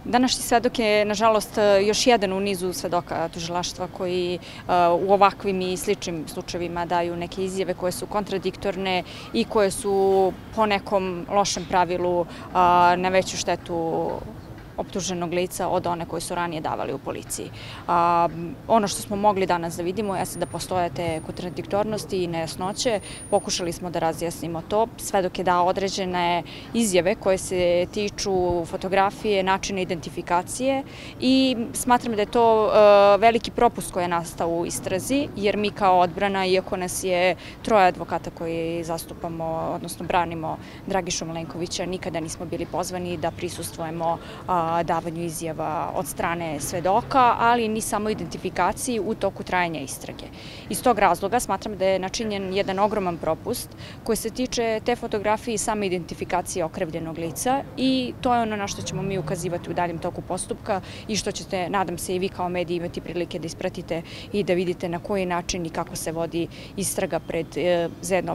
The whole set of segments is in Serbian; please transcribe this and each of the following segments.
Današnji svedok je, nažalost, još jedan u nizu svedoka tužilaštva koji u ovakvim i sličnim slučajevima daju neke izjave koje su kontradiktorne i koje su po nekom lošem pravilu na veću štetu optuženog lica od one koje su ranije davali u policiji. Ono što smo mogli danas da vidimo jeste da postoje te kontradiktornosti i nejasnoće. Pokušali smo da razjasnimo to. Svedok je dao određene izjave koje se tiču fotografije, načina identifikacije i smatram da je to veliki propust koji je nastao u istrazi, jer mi kao odbrana, iako nas je troje advokata koji zastupamo, odnosno branimo Dragišu Milenkovića, nikada nismo bili pozvani da prisustvujemo davanju izjava od strane svedoka, ali ni samo identifikaciji u toku trajanja istrage. Iz tog razloga smatram da je načinjen jedan ogroman propust koji se tiče te fotografije i same identifikacije okrivljenog lica i to je ono na što ćemo mi ukazivati u daljem toku postupka i što ćete, nadam se, i vi kao mediji imati prilike da ispratite i da vidite na koji način i kako se vodi istraga za jedno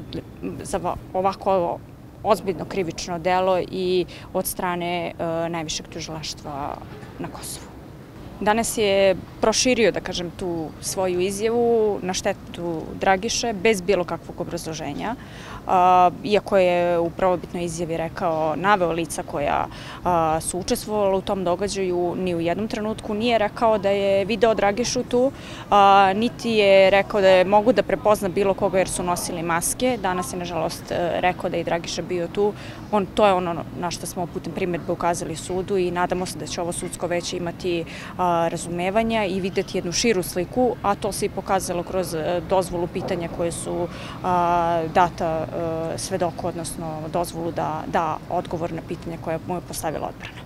ovako ozbiljno krivično delo i od strane najvišeg tužilaštva na Kosovu. Danas je proširio, da kažem, tu svoju izjavu na štetu Dragiše bez bilo kakvog obrazloženja. Iako je u prvobitnoj izjavi naveo lica koja su učestvovala u tom događaju, ni u jednom trenutku nije rekao da je video Dragišu tu, niti je rekao da mogu da prepozna bilo koga jer su nosili maske. Danas je, nažalost, rekao da je Dragiša bio tu. To je ono na što smo putem primedbe ukazali sudu i nadamo se da će ovo sudsko veće imati razumevanja i videti jednu širu sliku, a to se i pokazalo kroz dozvolu pitanja koje su data svedoku, odnosno dozvolu da da odgovor na pitanje koje mu je postavila odbrana.